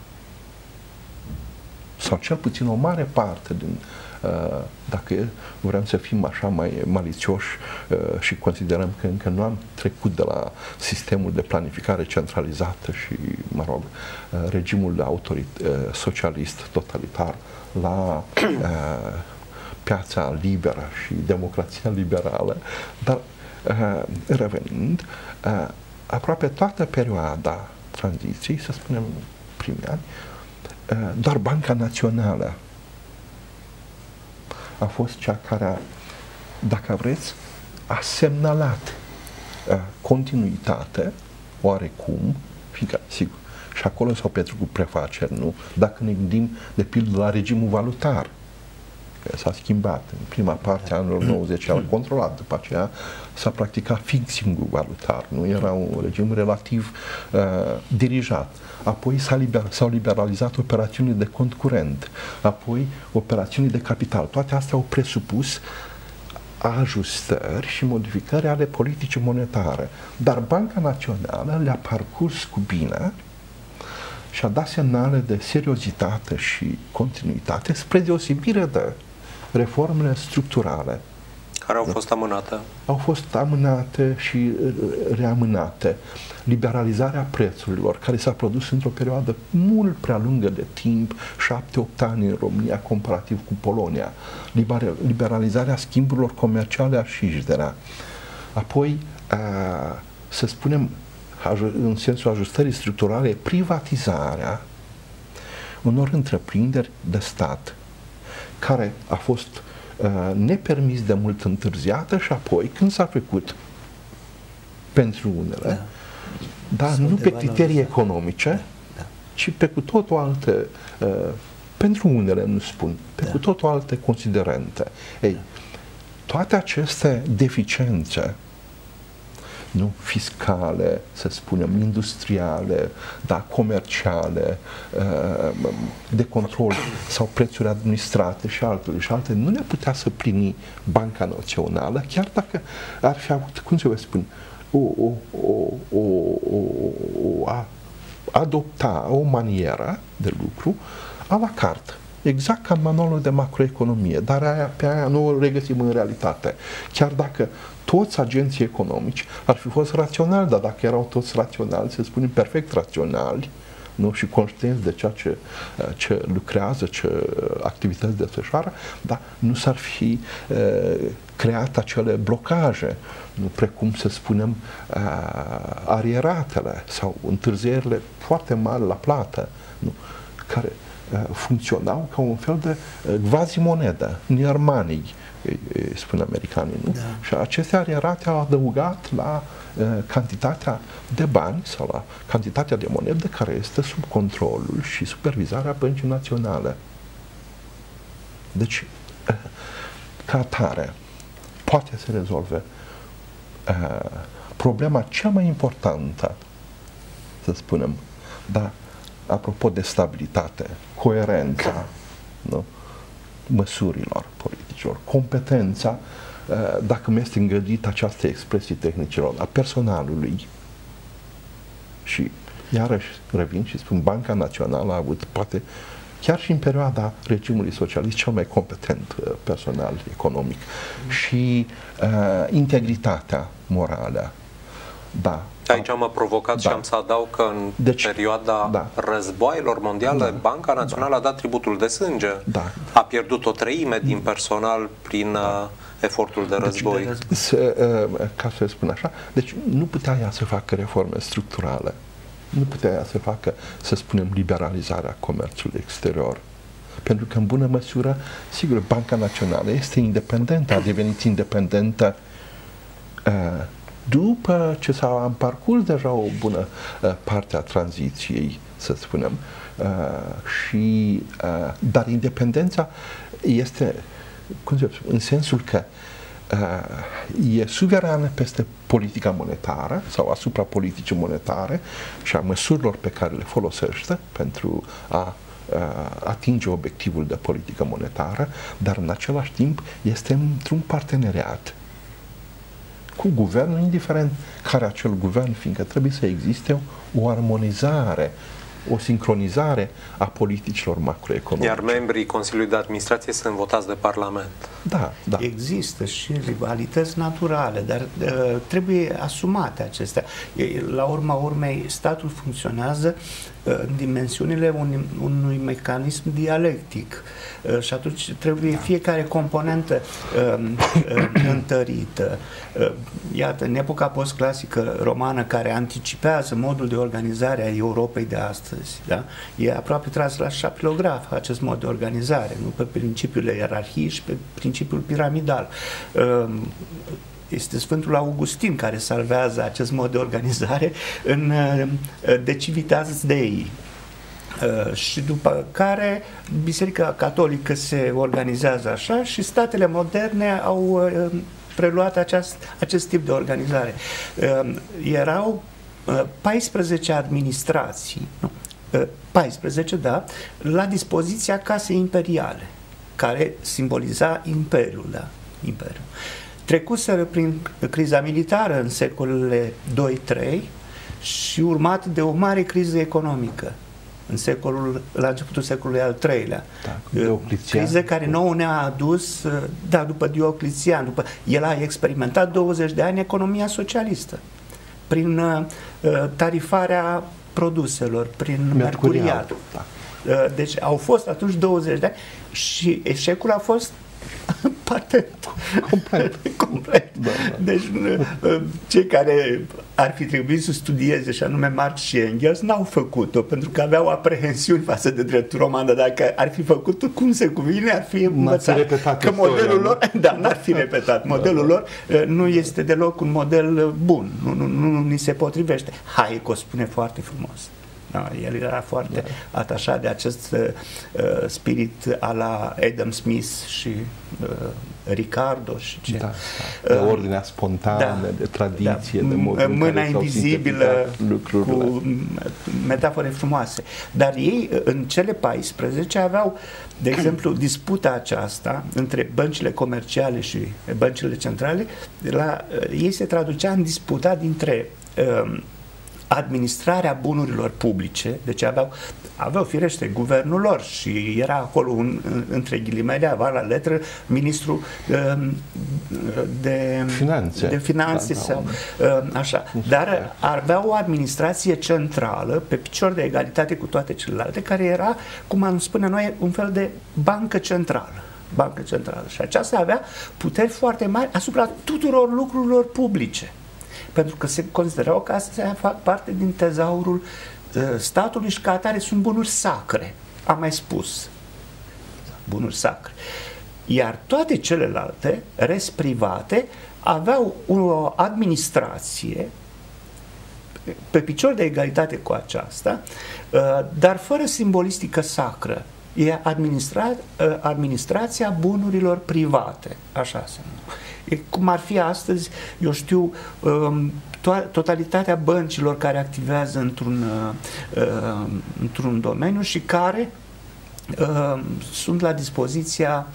sau cel puțin o mare parte din, uh, dacă vrem să fim așa mai malițioși uh, și considerăm că încă nu am trecut de la sistemul de planificare centralizată și, mă rog, uh, regimul autorit, uh, socialist totalitar la uh, piața liberă și democrația liberală, dar uh, revenind, uh, aproape toată perioada tranziției, să spunem primii ani, uh, doar Banca Națională a fost cea care a, dacă vreți, a semnalat uh, continuitate, oarecum, fiindcă, sigur, și acolo s-au petrecut prefaceri, nu? Dacă ne gândim, de pildă, la regimul valutar, s-a schimbat. În prima parte a anilor nouăzeci l-a controlat, după aceea s-a practicat fixing-ul valutar, nu? Era un regim relativ uh, dirijat. Apoi s-au liber, liberalizat operațiunile de cont curent, apoi operațiunile de capital. Toate astea au presupus ajustări și modificări ale politicii monetare. Dar Banca Națională le-a parcurs cu bine și a dat semnale de seriozitate și continuitate spre deosebire de reformele structurale. Care au fost amânate? Au fost amânate și reamânate. Liberalizarea prețurilor, care s-a produs într-o perioadă mult prea lungă de timp, șapte opt ani în România, comparativ cu Polonia. Liberalizarea schimburilor comerciale a șișderea. Apoi, a, să spunem, în sensul ajustării structurale, privatizarea unor întreprinderi de stat, care a fost uh, nepermis de mult întârziată și apoi, când s-a făcut pentru unele, da. dar nu pe criterii economice, da. Da. ci pe cu totul alte, uh, pentru unele, nu spun, pe da. cu totul alte considerente. Ei, da. toate aceste deficiențe, nu fiscale, să spunem, industriale, da, comerciale, de control sau prețuri administrate și altele și altele, nu le putea să primi Banca Națională, chiar dacă ar fi avut, cum să vă spun, o, o, o, o, o, o a adopta o manieră de lucru a la carte. Exact ca în manualul de macroeconomie, dar aia, pe aia nu o regăsim în realitate. Chiar dacă toți agenții economici ar fi fost raționali, dar dacă erau toți raționali, să spunem perfect raționali, nu, și conștienți de ceea ce, ce lucrează, ce activități desfășoară, dar nu s-ar fi uh, creat acele blocaje, nu, precum să spunem uh, arieratele sau întârzierile foarte mari la plată, nu, care funcționau ca un fel de quasi-monedă, near money, spun americanii, nu? Da. Și aceste arierate au adăugat la uh, cantitatea de bani sau la cantitatea de monedă care este sub controlul și supervizarea Băncii Naționale. Deci, uh, ca atare, poate să rezolve uh, problema cea mai importantă, să spunem, dar apropo de stabilitate, coerența, nu? Măsurilor politicilor, competența, dacă mi este îngăduită această expresie tehnicilor, a personalului. Și iarăși revin și spun, Banca Națională a avut, poate, chiar și în perioada regimului socialist, cel mai competent personal economic. Și uh, integritatea morală. Da. Aici am provocat da. și am să adaug că în deci, perioada da. războaielor mondiale, da. Banca Națională da. a dat tributul de sânge. Da. A pierdut o treime din personal prin da. efortul de război. Deci, se, ca să spun așa, deci nu putea ea să facă reforme structurale. Nu putea ea să facă, să spunem, liberalizarea comerțului exterior. Pentru că, în bună măsură, sigur, Banca Națională este independentă, a devenit independentă uh, după ce s-a parcurs deja o bună uh, parte a tranziției, să spunem, uh, și, uh, dar independența este, cum să spun, în sensul că uh, e suverană peste politica monetară sau asupra politicii monetare și a măsurilor pe care le folosește pentru a uh, atinge obiectivul de politică monetară, dar în același timp este într-un parteneriat cu guvernul, indiferent care acel guvern, fiindcă trebuie să existe o armonizare, o sincronizare a politicilor macroeconomice. Iar membrii Consiliului de Administrație sunt votați de Parlament. Da, da. Există și rivalități naturale, dar uh, trebuie asumate acestea. La urma urmei, statul funcționează uh, în dimensiunile unui, unui mecanism dialectic. Uh, și atunci trebuie fiecare componentă uh, uh, întărită. Uh, iată, în epoca postclasică romană, care anticipează modul de organizare a Europei de astăzi, da? E aproape tras la șapilograf acest mod de organizare, nu pe principiul ierarhiei și pe principiul piramidal. Uh, Este Sfântul Augustin care salvează acest mod de organizare în De Civitas Dei. Uh, și după care Biserica Catolică se organizează așa și statele moderne au uh, preluat aceast, acest tip de organizare. Uh, erau uh, paisprezece administrații, nu, uh, paisprezece, da, la dispoziția Casei Imperiale, care simboliza Imperiul, da, Imperiul. Trecuseră prin criza militară în secolele doi trei și urmat de o mare criză economică. în secolul, la începutul secolului al treilea. Da, criză care nouă ne-a adus, da, după Diocletian, după, el a experimentat douăzeci de ani economia socialistă, prin uh, tarifarea produselor, prin mercurial. mercurial. Da. Uh, deci au fost atunci douăzeci de ani și eșecul a fost patent. Complet. Complet. Da, da. Deci cei care ar fi trebuit să studieze, și anume Marx și Engels, n-au făcut-o, pentru că aveau aprehensiuni față de dreptul roman, dar dacă ar fi făcut-o cum se cuvine, ar fi învățat că modelul lor, da, n-ar fi repetat. Modelul lor nu este deloc un model bun, nu, nu, nu ni se potrivește. Hayek o spune foarte frumos. Da, el era foarte da. atașat de acest uh, spirit a la Adam Smith și uh, Ricardo și ce. Da, da. De uh, ordinea spontană, da, de tradiție, da, de modul în mâna care invizibilă cu metafore frumoase. Dar ei, în cele paisprezece, aveau, de exemplu, disputa aceasta între băncile comerciale și băncile centrale. La, uh, ei se traducea în disputa dintre uh, administrarea bunurilor publice, deci aveau, aveau firește guvernul lor și era acolo un, între ghilimele, avea la letră ministrul de, de finanțe, de finanțe da, sau da, așa, dar avea o administrație centrală pe picior de egalitate cu toate celelalte, care era, cum am spune noi, un fel de bancă centrală. Bancă centrală. Și aceasta avea puteri foarte mari asupra tuturor lucrurilor publice, pentru că se considerau că astea fac parte din tezaurul uh, statului și ca atare sunt bunuri sacre. Am mai spus. Bunuri sacre. Iar toate celelalte, res private, aveau o administrație pe picior de egalitate cu aceasta, uh, dar fără simbolistică sacră. E administra, uh, administrația bunurilor private. Așa se numește. E cum ar fi astăzi, eu știu, totalitatea băncilor care activează într-un într-un domeniu și care sunt la dispoziția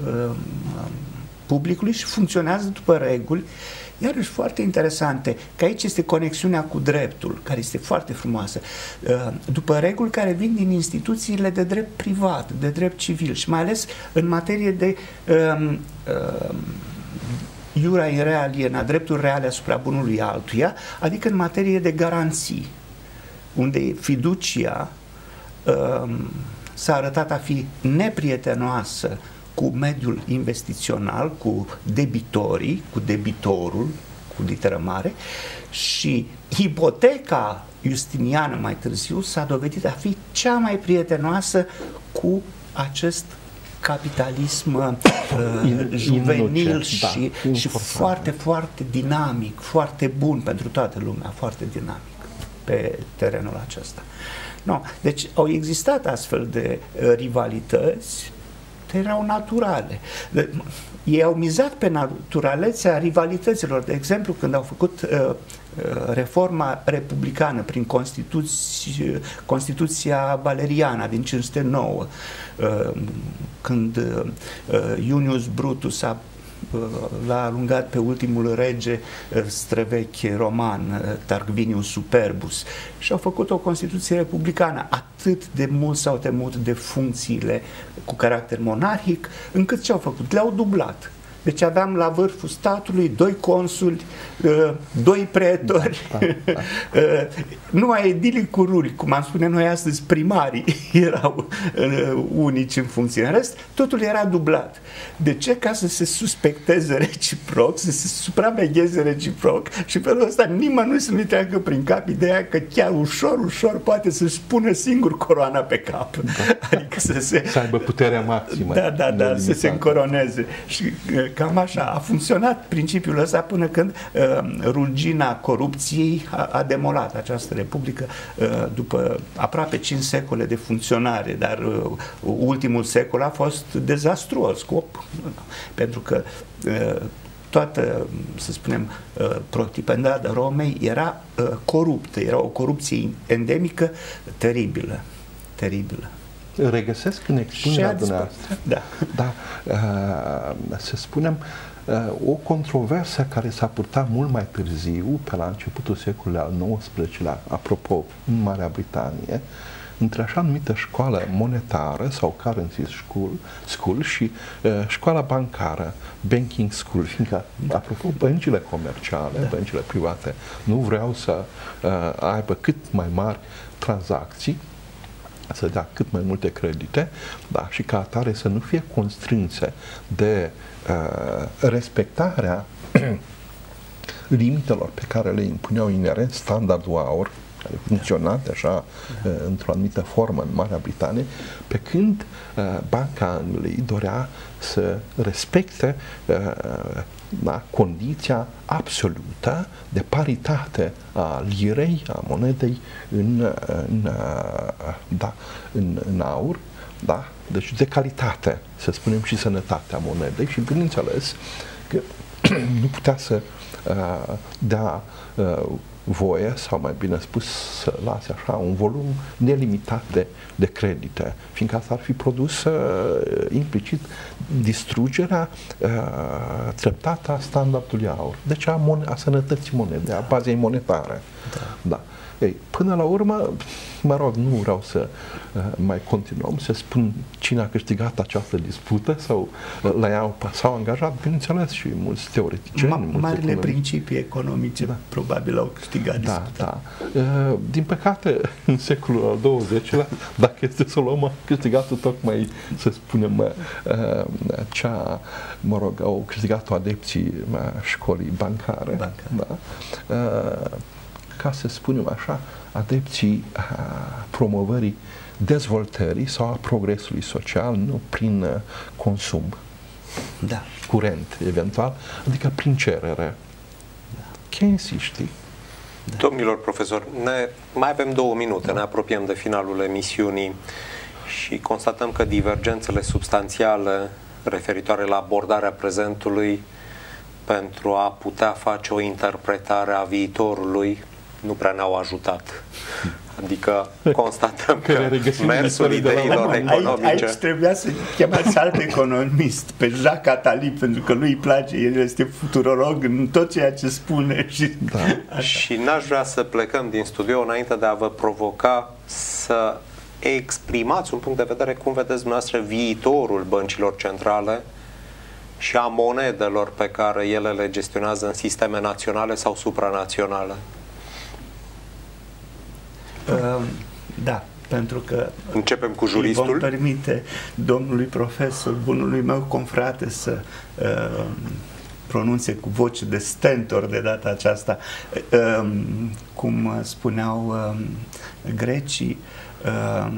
publicului și funcționează după reguli, iarăși foarte interesante, că aici este conexiunea cu dreptul, care este foarte frumoasă, după reguli care vin din instituțiile de drept privat, de drept civil și mai ales în materie de um, um, iura in re aliena, dreptul reale asupra bunului altuia, adică în materie de garanții, unde fiducia um, s-a arătat a fi neprietenoasă cu mediul investițional, cu debitorii, cu debitorul, cu literă mare, și ipoteca justiniană mai târziu s-a dovedit a fi cea mai prietenoasă cu acest capitalism uh, juvenil și, da, și foarte, foarte dinamic, foarte bun pentru toată lumea, foarte dinamic pe terenul acesta. No. Deci au existat astfel de uh, rivalități, erau naturale. De, ei au mizat pe naturalețea rivalităților. De exemplu, când au făcut uh, reforma republicană prin Constituție, Constituția Valeriana din cinci sute nouă, când Iunius Brutus a l-a alungat pe ultimul rege străvechi roman, Tarquinius Superbus, și au făcut o Constituție republicană. Atât de mult s-au temut de funcțiile cu caracter monarhic, încât ce au făcut? Le-au dublat. Deci aveam la vârful statului doi consuli, doi pretori, da, da, da. numai edilii cururi, cum am spune noi astăzi, primarii erau unici în funcție. În rest, totul era dublat. De ce? Ca să se suspecteze reciproc, să se supravegheze reciproc și felul ăsta nimeni nu se nu treacă prin cap ideea că chiar ușor, ușor poate să-și pună singur coroana pe cap. Da. Adică să se... Să aibă puterea maximă. Da, da, da, să se încoroneze. Și cam așa a funcționat principiul ăsta până când uh, rugina corupției a, a demolat această republică uh, după aproape cinci secole de funcționare, dar uh, ultimul secol a fost dezastruos, scop, pentru că uh, toată, să spunem, uh, protipendada Romei era uh, coruptă, era o corupție endemică teribilă, teribilă. Regăsesc în expunerea dumneavoastră, da. Da, uh, să spunem, uh, o controversă care s-a purtat mult mai târziu, pe la începutul secolului al nouăsprezecelea, apropo, în Marea Britanie, între așa numită școală monetară sau currency school, school și uh, școala bancară, banking school, fiindcă, apropo, băncile comerciale, da. băncile private, nu vreau să uh, aibă cât mai mari tranzacții, să dea cât mai multe credite, da, și ca atare să nu fie constrânse de uh, respectarea limitelor pe care le impuneau inerent standardul aur, care funcționa așa da. uh, într-o anumită formă în Marea Britanie, pe când uh, Banca Angliei dorea să respecte uh, da, condiția absolută de paritate a lirei, a monedei în, în, da, în, în aur, da? Deci de calitate, să spunem, și sănătatea monedei și bineînțeles că nu putea să uh, dea uh, voie, sau mai bine spus, să lase așa un volum nelimitat de, de credite, fiindcă asta ar fi produs uh, implicit distrugerea uh, treptată a standardului aur, deci a, a sănătății monedei, a bazei monetare. Da. Da. Ei, până la urmă, mă rog, nu vreau să uh, mai continuăm, să spun cine a câștigat această dispută sau uh, la ea s-au angajat, bineînțeles, și mulți teoreticieni. Ma mulți marile economici. Principii economice, da. probabil au câștigat da, disputa. Da. Uh, din păcate, în secolul al douăzecilea, dacă este să o luăm, a câștigat-o tocmai, să spunem, uh, cea, mă rog, au câștigat-o adepții uh, școlii bancare. bancare. Da? Uh, ca să spunem așa, adepții a, promovării dezvoltării sau a progresului social, nu prin a, consum da. curent, eventual, adică prin cerere. Da. Keynesiștii. Da. Domnilor profesori, ne, mai avem două minute, da. ne apropiem de finalul emisiunii și constatăm că divergențele substanțiale referitoare la abordarea prezentului pentru a putea face o interpretare a viitorului nu prea ne-au ajutat. Adică constatăm că mersul ideilor economice... Aici, aici trebuia să chemați alt economist, pe Jacques Attali, pentru că lui îi place, el este futurolog în tot ceea ce spune. Și, da. și n-aș vrea să plecăm din studio înainte de a vă provoca să exprimați un punct de vedere cum vedeți dumneavoastră viitorul băncilor centrale și a monedelor pe care ele le gestionează în sisteme naționale sau supranaționale. Uh, da, pentru că începem cu juristul. Vom permite domnului profesor, bunului meu confrate, să uh, pronunțe cu voce de stentor de data aceasta, uh, cum spuneau uh, grecii, uh,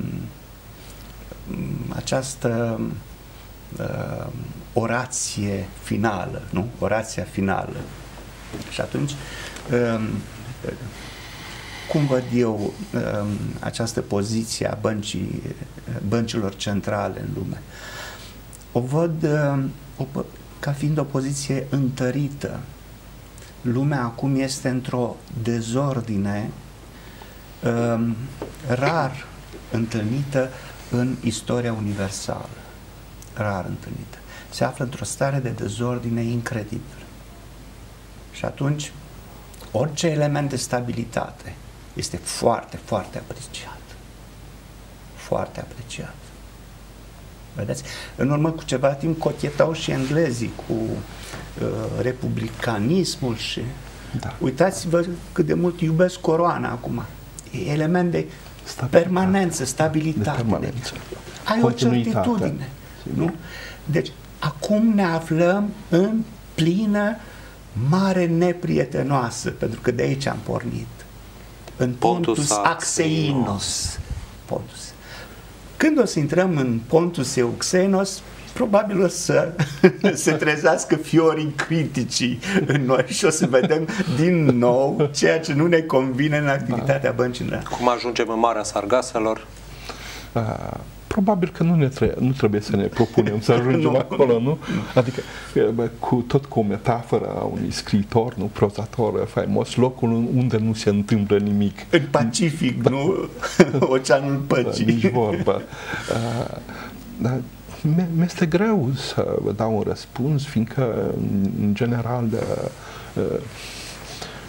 această uh, orație finală, nu? Orația finală. Și atunci uh, cum văd eu uh, această poziție a băncii, băncilor centrale în lume? O văd uh, o, ca fiind o poziție întărită. Lumea acum este într-o dezordine uh, rar întâlnită în istoria universală. Rar întâlnită. Se află într-o stare de dezordine incredibilă. Și atunci, orice element de stabilitate este foarte, foarte apreciat. Foarte apreciat. Vedeți? În urmă cu ceva timp cochetau și englezii cu uh, republicanismul și... Da. Uitați-vă cât de mult iubesc coroana acum. E element de stabilitate. permanență, stabilitate. De permanență. Ai o certitudine. Nu? Deci, acum ne aflăm în plină mare neprietenoasă, pentru că de aici am pornit. În Pontus, Pontus Axeinos. Pontus. Când o să intrăm în Pontus Euxenos, probabil o să se trezească fiorii criticii în noi și o să vedem din nou ceea ce nu ne convine în activitatea băncii. Cum ajungem în Marea Sargaselor? Uh. Probabil că nu, ne tre nu trebuie să ne propunem să ajungem acolo, nu? Adică, cu, tot cu o metaforă a unui scriitor, nu, prozator faimos, locul unde nu se întâmplă nimic. În Pacific, da. Nu? Oceanul Păcii. Da, nici vorba. Dar mi-este greu să vă dau un răspuns, fiindcă, în general, de,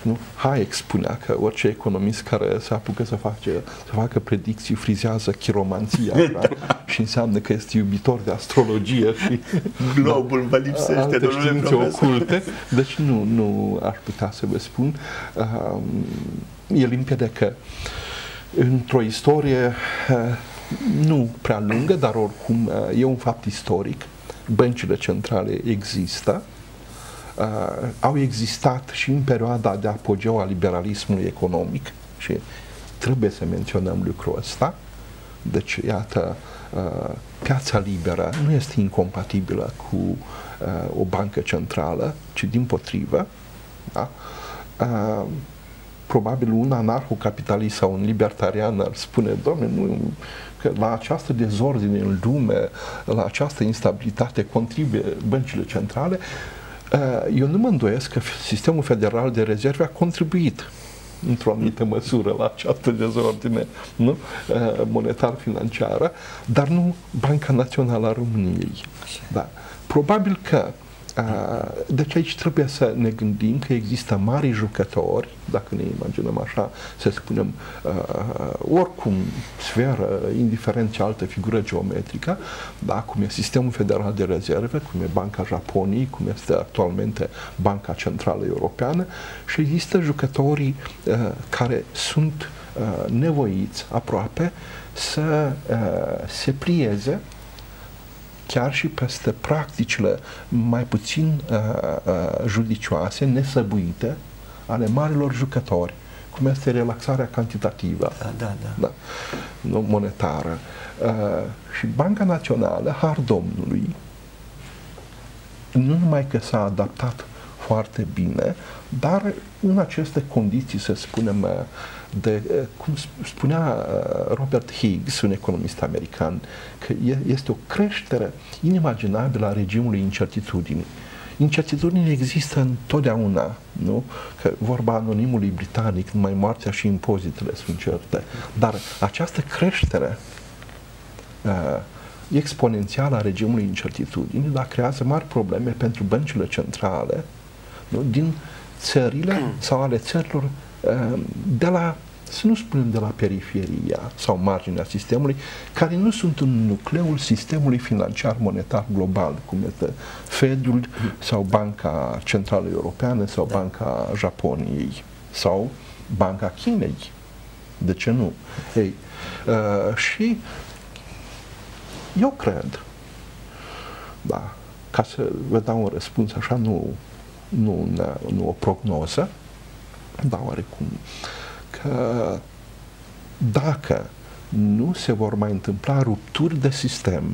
Nu? Hayek spunea că orice economist care se apucă să, face, să facă predicții frizează chiromanția, da? Și înseamnă că este iubitor de astrologie și globul vă lipsește, alte științe oculte. Deci nu, nu aș putea să vă spun. E limpede că într-o istorie nu prea lungă, dar oricum e un fapt istoric, băncile centrale există. Uh, au existat și în perioada de apogeu a liberalismului economic și trebuie să menționăm lucrul ăsta. Deci, iată, uh, piața liberă nu este incompatibilă cu uh, o bancă centrală, ci dimpotrivă. Da? Uh, probabil un anarhocapitalist sau un libertarian ar spune, doamne, nu, că la această dezordine în lume, la această instabilitate contribuie băncile centrale. Eu nu mă îndoiesc că sistemul federal de rezerve a contribuit într-o anumită măsură la această dezordine, nu? Monetar-financiară, dar nu Banca Națională a României. Da. Probabil că deci aici trebuie să ne gândim că există mari jucători, dacă ne imaginăm așa, să spunem, oricum sferă, indiferent ce altă figură geometrică, da, cum e Sistemul Federal de Rezerve, cum e Banca Japoniei, cum este actualmente Banca Centrală Europeană, și există jucătorii care sunt nevoiți aproape să se plieze chiar și peste practicile mai puțin uh, uh, judicioase, nesăbuite, ale marilor jucători, cum este relaxarea cantitativă, da, da, da. Da, nu, monetară. Uh, și Banca Națională, har Domnului, nu numai că s-a adaptat foarte bine, dar în aceste condiții, să spunem, de, cum spunea Robert Higgs, un economist american, că este o creștere inimaginabilă a regimului incertitudinii. Incertitudinea există întotdeauna, nu? Că vorba anonimului britanic, numai moartea și impozitele sunt certe. Dar această creștere uh, exponențială a regimului incertitudinii, dar creează mari probleme pentru băncile centrale, nu? Din țările sau ale țărilor de la, să nu spunem de la periferia sau marginea sistemului, care nu sunt în nucleul sistemului financiar monetar global, cum este Fedul sau Banca Centrală Europeană sau da. Banca Japoniei sau Banca Chinei. De ce nu? Ei, uh, și eu cred, da, ca să vă dau un răspuns așa, nu Nu, nu o prognoză, dar oarecum, că dacă nu se vor mai întâmpla rupturi de sistem,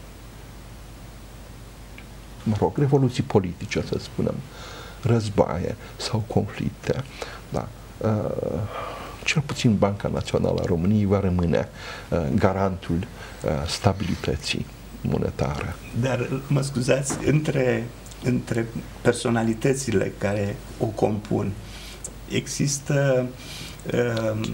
mă rog, revoluții politice, să spunem, războaie sau conflicte, da, uh, cel puțin Banca Națională a României va rămâne uh, garantul uh, stabilității monetare. Dar, mă scuzați, între între personalitățile care o compun există um,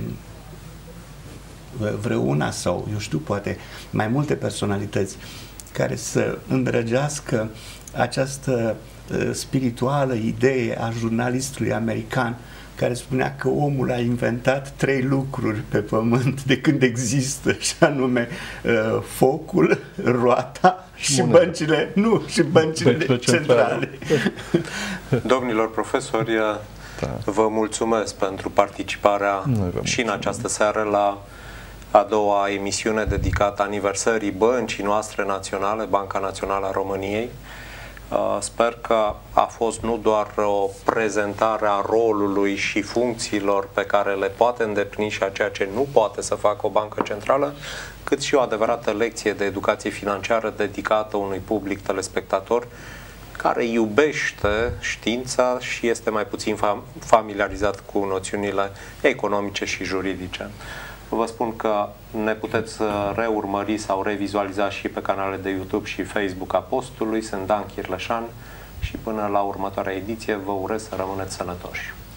vreuna sau, eu știu, poate mai multe personalități care să îndrăgească această uh, spirituală idee a jurnalistului american care spunea că omul a inventat trei lucruri pe pământ de când există, și anume uh, focul, roata și Bună. băncile, nu, și băncile, băncile centrale. Domnilor profesori, da. Vă mulțumesc pentru participarea și în această seară la a doua emisiune dedicată aniversării băncii noastre naționale, Banca Națională a României. Sper că a fost nu doar o prezentare a rolului și funcțiilor pe care le poate îndeplini și a ceea ce nu poate să facă o bancă centrală, cât și o adevărată lecție de educație financiară dedicată unui public telespectator care iubește știința și este mai puțin familiarizat cu noțiunile economice și juridice. Vă spun că ne puteți reurmări sau revizualiza și pe canalele de YouTube și Facebook a postului. Sunt Dan Chirleșan și până la următoarea ediție vă urez să rămâneți sănătoși.